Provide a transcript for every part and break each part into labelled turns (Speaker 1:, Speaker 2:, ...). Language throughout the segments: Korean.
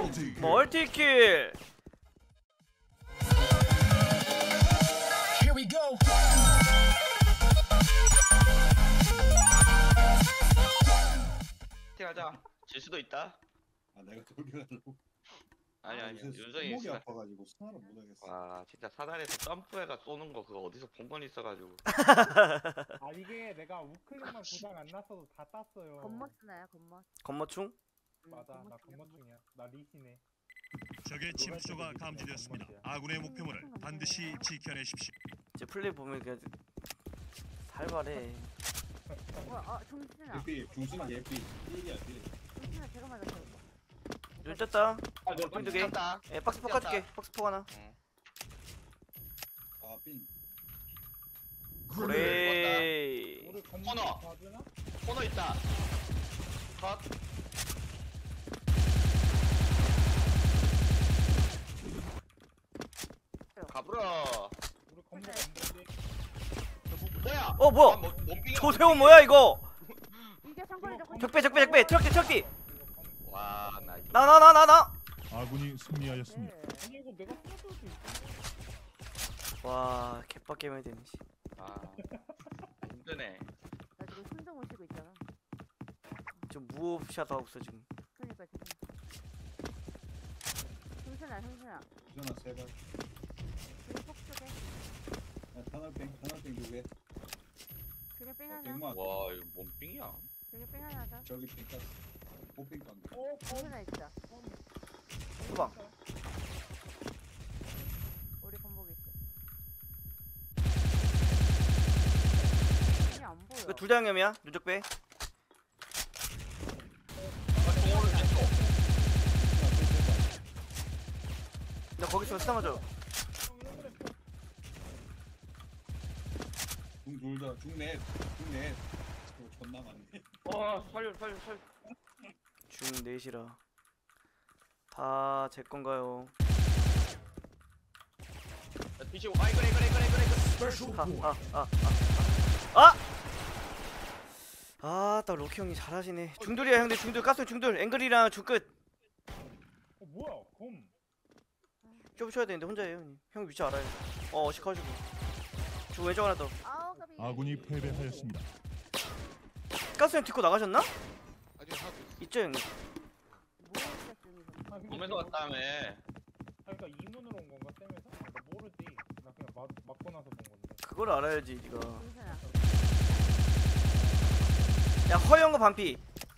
Speaker 1: 멀티킬.
Speaker 2: Here we go.
Speaker 3: 하자. 질 수도 있다.
Speaker 4: 아 내가 돌려가려고.
Speaker 3: 아니 윤성이
Speaker 4: 목이 아파가지고 스나를 못하겠어.
Speaker 3: 와 진짜 사다리에서 점프해가 쏘는 거 그거 어디서 본 건 있어가지고.
Speaker 5: 아 이게 내가 우클릭만 고장 안 났어도 다 땄어요.
Speaker 6: 겉멋 쓰나요? 겉멋?
Speaker 1: 건머충?
Speaker 5: 맞아 나 겉멋중이야. 나 리시네.
Speaker 7: 적의 침투조가 감지되었습니다. 아군의 목표물을 반드시 지켜내십시오.
Speaker 1: 이제 플레이 보면 그냥 살벌해.
Speaker 6: 뭐야? 정신아.
Speaker 4: 예삐 중순아 예삐 삐야 삐.
Speaker 6: 정신아 제가 맞았어.
Speaker 1: 눈 떴다.
Speaker 3: 너
Speaker 1: 두 개.
Speaker 3: 다
Speaker 1: 예, 박스 폭 가줄게. 박스 폭 하나.
Speaker 4: 아 삥.
Speaker 1: 그래.
Speaker 5: 우리
Speaker 3: 코너.
Speaker 5: 봐주나?
Speaker 3: 코너 있다. 컷. 가불어.
Speaker 5: 우리 건물 안 되지.
Speaker 3: 뭐야?
Speaker 1: 뭐야?
Speaker 3: 몸빙이
Speaker 1: 조세호 뭐야 이거?
Speaker 6: 이게 상거리 잡고
Speaker 1: 적배 트럭디.
Speaker 3: 와, 나
Speaker 1: 나.
Speaker 7: 아군이 승리하였습니다.
Speaker 5: 아니 이거 내가 써도 돼.
Speaker 1: 와, 개빡게임이 되네.
Speaker 3: 아, 힘드네.
Speaker 6: 나 지금 숨좀 못 쉬고 있잖아.
Speaker 1: 좀 무호흡샷 하고 있어 지금.
Speaker 6: 그러니까 지금. 정신아.
Speaker 4: 중순아 세발.
Speaker 6: 그게 폭 쪽에.
Speaker 4: 탄알뺑 두 개.
Speaker 6: 그게 뺑 하나.
Speaker 4: 뺑만.
Speaker 3: 와, 이거 몸빙이야.
Speaker 6: 그게 뺑 하나 하자.
Speaker 4: 저기 뺑까지. 호빙 깡.
Speaker 6: 정신아 있자.
Speaker 1: 후방.
Speaker 6: 우리 건복 있어. 이게 안 보여.
Speaker 1: 이거 둘 다 양념이야. 누적배.
Speaker 3: 종호를 냈어.
Speaker 1: 나 거기 있으면 스타 맞아.
Speaker 4: 중둘다 중넷. 이거 존나 많네.
Speaker 3: 살려.
Speaker 1: 중 넷이라. 다 제 건가요?
Speaker 3: 뒤지고. 아이 그래.
Speaker 1: 딱 로키 형이 잘하시네. 중돌이야 형들. 중돌 가스 중돌. 앵글이랑 중끝.
Speaker 5: 뭐야? 검.
Speaker 1: 좀 쳐야 되는데 혼자예요 형님. 형 위치 알아요. 어식하시고. 중 왼쪽 하나 더.
Speaker 6: 아우 까비.
Speaker 7: 아군이 패배하였습니다.
Speaker 1: 가스 형 딛고 나가셨나?
Speaker 8: 아니 하고
Speaker 1: 있죠 형님.
Speaker 6: 뭐
Speaker 3: 몸에서 왔다며.
Speaker 5: 그러니까 이문으로 온 건가 쌤에서? 나 모르지. 나 그냥 맞고 나서 본 건데.
Speaker 1: 그걸 알아야지 니가.
Speaker 6: 정신아.
Speaker 1: 야 허영거 반피.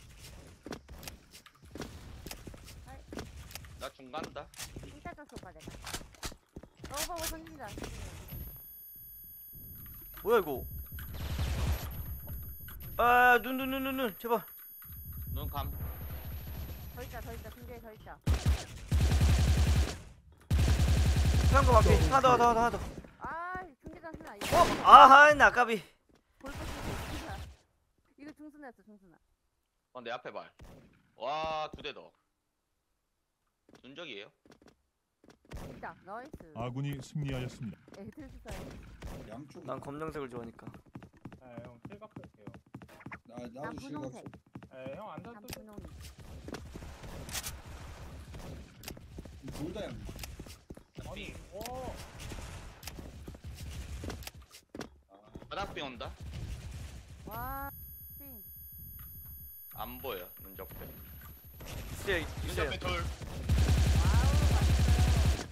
Speaker 3: 나 중간다.
Speaker 6: 이따 줬어 오빠 내가. 오빠 정신아.
Speaker 1: 뭐야 이거? 눈 제발.
Speaker 3: 눈 감.
Speaker 6: 더 있다. 중계에 더 있다.
Speaker 1: 허영거 반피. 하나 더.
Speaker 6: 아 중계장 순아.
Speaker 1: 나 아까비.
Speaker 6: 볼거 이거 중순이었어 중순아.
Speaker 3: 내 앞에 발. 와, 2대 더. 눈적이에요?
Speaker 6: 있다. 나이스.
Speaker 7: 아군이 승리하였습니다.
Speaker 6: 애들 주사요.
Speaker 4: 양쪽.
Speaker 1: 난 검정색을 좋아하니까.
Speaker 5: 형 실각 볼게요.
Speaker 6: 난
Speaker 4: 나도 실각.
Speaker 6: 분홍색.
Speaker 5: 형안
Speaker 6: 난
Speaker 5: 샀어.
Speaker 6: 분홍.
Speaker 4: 둘다 양.
Speaker 5: 아니.
Speaker 3: 바닥빙 온다?
Speaker 6: 와. 띵.
Speaker 3: 안 보여, 눈적배.
Speaker 1: 있어요.
Speaker 3: 눈적배 둘.
Speaker 6: 와우 맛있어요.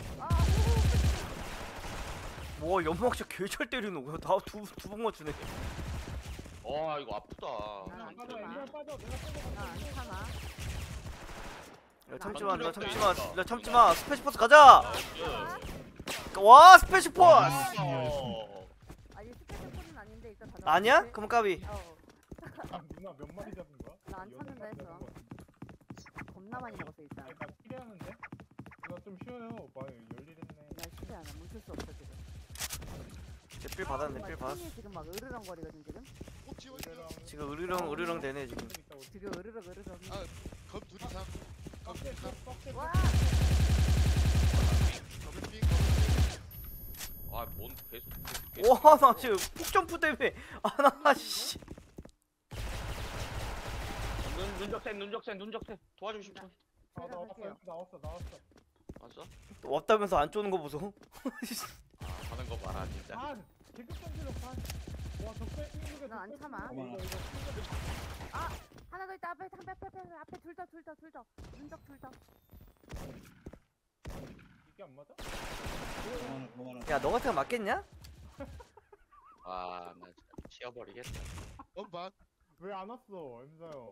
Speaker 1: 뭐 연막샷 개잘 때리는 거야. 다두번 맞추네.
Speaker 3: 와, 이거 아프다.
Speaker 6: 난
Speaker 5: 빠져.
Speaker 6: 안
Speaker 5: 이걸 빠져. 내가 빠져.
Speaker 6: 나안 참아.
Speaker 1: 야
Speaker 3: 나
Speaker 1: 참지마. 스페셜 포스 가자. 와 스페셜 포스.
Speaker 6: 아니 스페셜 폰은 아닌데 일단 다.
Speaker 1: 아니야? 그럼 까비.
Speaker 5: 누나 몇 마리 잡은 거야?
Speaker 6: 나 안 찾는다 했어. 겁나 많이 먹었어 일단.
Speaker 5: 나 필요하는데? 누나 좀 쉬어요. 많이 열일했네.
Speaker 6: 나 쉽지 않아. 멈출 수 없어 지금.
Speaker 1: 필 받았네. 필 받았어.
Speaker 6: 손이 지금 막 으르렁거리거든 지금.
Speaker 8: 꼭 지워줘.
Speaker 1: 지금 으르렁 되네 지금.
Speaker 6: 지금 으르렁.
Speaker 8: 검 둘 이상. 검 둘 이상.
Speaker 6: 와.
Speaker 8: 검빙.
Speaker 3: 아, 뭔 계속.
Speaker 1: 와 나 지금 폭점프 때문에 나 씨.
Speaker 3: 눈적센 도와주고 싶어.
Speaker 5: 아
Speaker 6: 제가
Speaker 5: 나왔어
Speaker 6: 갈게요.
Speaker 5: 나왔어.
Speaker 3: 맞아?
Speaker 1: 또 왔다면서 안 쪼는 거 보소.
Speaker 3: 아 하는 거 봐라 진짜.
Speaker 5: 반! 개급 던지려 반! 와 적배 핑크가
Speaker 6: 넌안 참아.
Speaker 4: 어머나.
Speaker 6: 하나 더 있다. 앞에 둘 더. 눈적 둘 더.
Speaker 5: 이게 안 맞아?
Speaker 4: 그만하.
Speaker 1: 야 너 같은 거 맞겠냐?
Speaker 3: 와나 치워버리겠다.
Speaker 8: 원반.
Speaker 5: 왜 안 왔어 엠사요?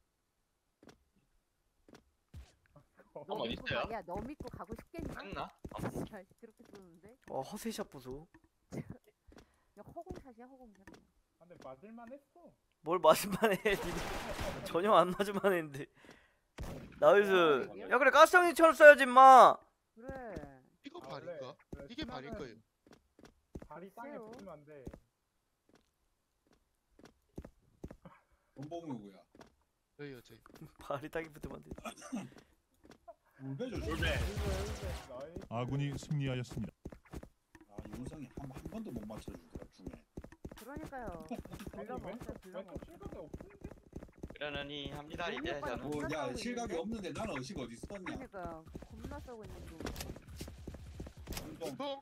Speaker 6: 너
Speaker 3: 어디
Speaker 6: 믿고
Speaker 3: 있어요?
Speaker 6: 야, 너 믿고 가고 싶겠냐?
Speaker 3: 했나?
Speaker 6: 야, 그렇게 쏘는데?
Speaker 1: 허세샷 보소.
Speaker 6: 야, 허공샷이야, 허공샷.
Speaker 5: 근데 맞을만 했어.
Speaker 1: 뭘 맞을만 해. 니네. 전혀 안 맞을만 했는데. 나이스. 야 그래 가스형이처럼 써야지 임마.
Speaker 6: 그래.
Speaker 8: 이거
Speaker 5: 아,
Speaker 8: 발인가?
Speaker 5: 그래,
Speaker 8: 이게 발일
Speaker 5: 신나는
Speaker 8: 거예요.
Speaker 5: 발이 땅에
Speaker 6: 글쎄요.
Speaker 5: 붙으면 안 돼.
Speaker 4: 원봉 누구야?
Speaker 8: 저희요 저희.
Speaker 1: 발이 딱이 붙으면 안 돼.
Speaker 4: 울베죠.
Speaker 3: 울베.
Speaker 5: 나이스.
Speaker 7: 아군이 승리하였습니다.
Speaker 4: 아 윤성이 한 번도 못 맞춰주더라 중에.
Speaker 6: 그러니까요.
Speaker 5: 아니
Speaker 6: 불러 먹었어,
Speaker 5: 왼쪽
Speaker 6: 불러
Speaker 5: 왼쪽
Speaker 6: 먹었어.
Speaker 5: 실각이 없는데?
Speaker 3: 그러느니 합니다
Speaker 6: 너무
Speaker 3: 이제
Speaker 6: 예뻐요.
Speaker 3: 저는.
Speaker 4: 야
Speaker 6: 싸우고
Speaker 4: 실각이
Speaker 6: 있는데?
Speaker 4: 없는데 나는 의식 어디 있었냐?
Speaker 6: 그러니까 겁나 쏘고 있는 중.
Speaker 4: 운동.
Speaker 8: 원봉.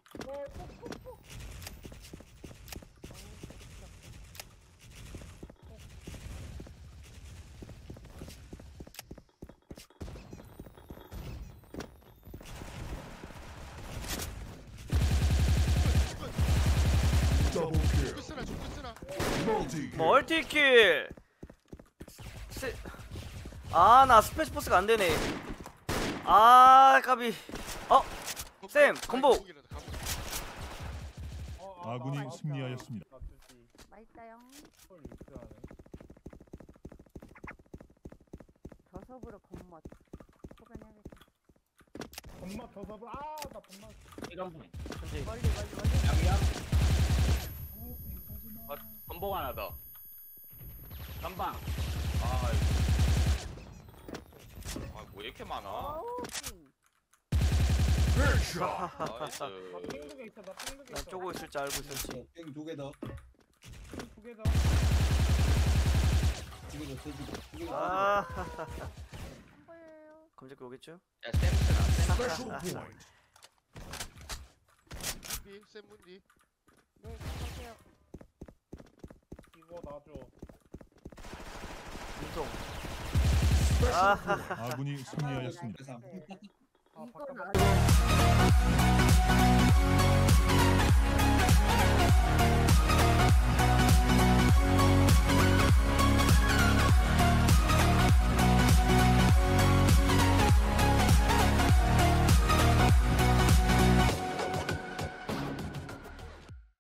Speaker 8: 죽겠으나 죽겠으나.
Speaker 1: 멀티킬. 아나 스페이스포스가 안 되네. 아 까비. 쌤, 건복!
Speaker 7: 아군이 승리하였습니다.
Speaker 6: 맛있다요.
Speaker 5: 헐 유치하네.
Speaker 6: 저섭으로 겉멋. 소변해야겠다.
Speaker 5: 겁맛 더 잡아. 아나 겁맛.
Speaker 6: 멀리.
Speaker 3: 건복 하나 더. 전방. 아뭐 이렇게 많아?
Speaker 6: 어우, 찡.
Speaker 3: 나이스.
Speaker 5: 나 핑두개 있어. 나 핑두개
Speaker 1: 난
Speaker 5: 있어.
Speaker 1: 쪼고 있을 줄 알고 있었지.
Speaker 4: 땡두개 더.
Speaker 5: 두개 더.
Speaker 4: 두개 더. 두개 더.
Speaker 1: 아
Speaker 6: 한 거예요.
Speaker 1: 검색기 오겠죠?
Speaker 3: 야 샘스나 샘스.
Speaker 8: 문디 쌤 문디.
Speaker 6: 네, 가세요.
Speaker 5: 이거 놔줘.
Speaker 1: 운동.
Speaker 7: 아군이 승리하였습니다.
Speaker 4: 그래서
Speaker 5: 아
Speaker 6: 이건
Speaker 5: 바깥.
Speaker 6: 안 돼.